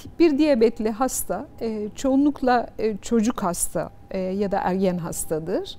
Tip 1 diyabetli hasta çoğunlukla çocuk hasta ya da ergen hastadır.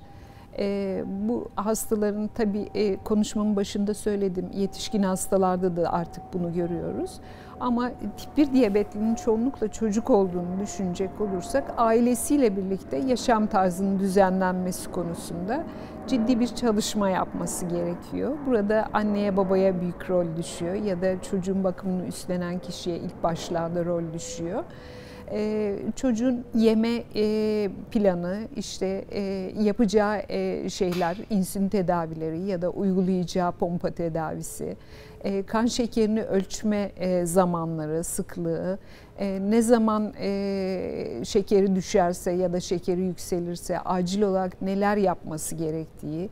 Bu hastaların tabii konuşmamın başında söyledim, yetişkin hastalarda da artık bunu görüyoruz. Ama tip 1 diyabetlinin çoğunlukla çocuk olduğunu düşünecek olursak ailesiyle birlikte yaşam tarzının düzenlenmesi konusunda ciddi bir çalışma yapması gerekiyor. Burada anneye babaya büyük rol düşüyor ya da çocuğun bakımını üstlenen kişiye ilk başlarda rol düşüyor. Çocuğun yeme planı, işte yapacağı şeyler, insülin tedavileri ya da uygulayacağı pompa tedavisi, kan şekerini ölçme zamanları, sıklığı, ne zaman şekeri düşerse ya da şekeri yükselirse acil olarak neler yapması gerektiği,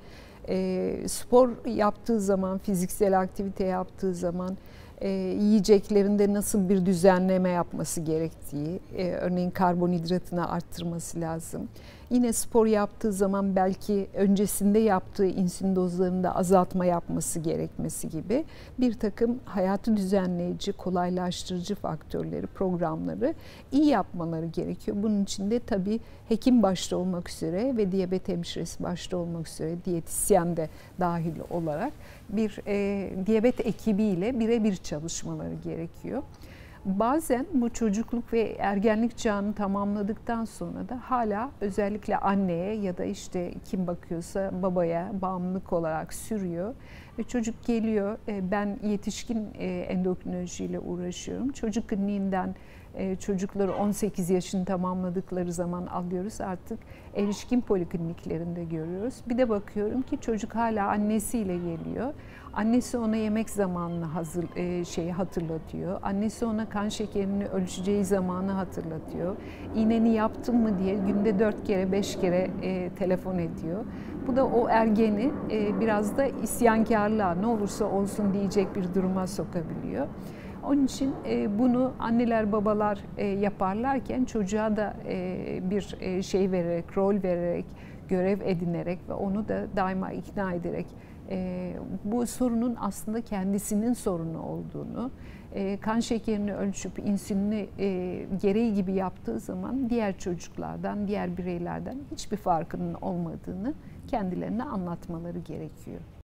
spor yaptığı zaman, fiziksel aktivite yaptığı zaman yiyeceklerinde nasıl bir düzenleme yapması gerektiği, örneğin karbonhidratını arttırması lazım. Yine spor yaptığı zaman belki öncesinde yaptığı insülin dozlarını da azaltma yapması gerekmesi gibi bir takım hayatı düzenleyici, kolaylaştırıcı faktörleri, programları iyi yapmaları gerekiyor. Bunun için de tabii hekim başta olmak üzere ve diyabet hemşiresi başta olmak üzere diyetisyen de dahil olarak bir diyabet ekibiyle birebir çalışmaları gerekiyor. Bazen bu çocukluk ve ergenlik çağını tamamladıktan sonra da hala özellikle anneye ya da işte kim bakıyorsa babaya bağımlılık olarak sürüyor. Ve çocuk geliyor, ben yetişkin endokrinolojiyle uğraşıyorum. Çocuk kliniğinden çocukları 18 yaşını tamamladıkları zaman alıyoruz, artık erişkin polikliniklerinde görüyoruz. Bir de bakıyorum ki çocuk hala annesiyle geliyor. Annesi ona yemek zamanını hatırlatıyor. Annesi ona kan şekerini ölçeceği zamanı hatırlatıyor. İğneni yaptın mı diye günde 4 kere 5 kere telefon ediyor. Bu da o ergeni biraz da isyankarlığa, ne olursa olsun diyecek bir duruma sokabiliyor. Onun için bunu anneler babalar yaparlarken çocuğa da bir şey vererek, rol vererek, görev edinerek ve onu da daima ikna ederek bu sorunun aslında kendisinin sorunu olduğunu, kan şekerini ölçüp insülini gereği gibi yaptığı zaman diğer çocuklardan, diğer bireylerden hiçbir farkının olmadığını kendilerine anlatmaları gerekiyor.